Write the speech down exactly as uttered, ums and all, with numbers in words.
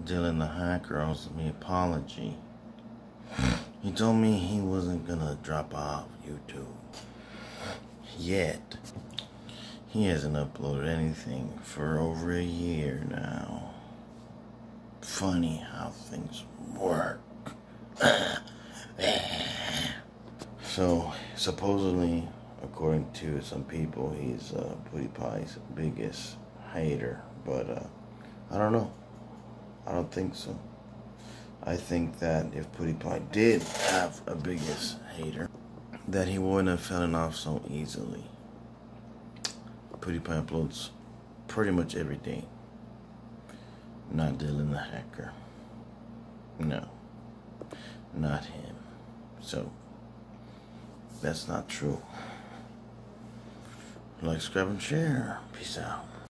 Dylan the hacker owes me an apology. He told me he wasn't gonna drop off YouTube yet. He hasn't uploaded anything for over a year now. Funny how things work. So, supposedly, according to some people, he's uh, PewDiePie's biggest hater. But, uh, I don't know. I don't think so. I think that if PewDiePie did have a biggest hater, that he wouldn't have fallen off so easily. PewDiePie uploads pretty much every day. Not Dylan the hacker. No. Not him. So, that's not true. Like, subscribe, and share. Peace out.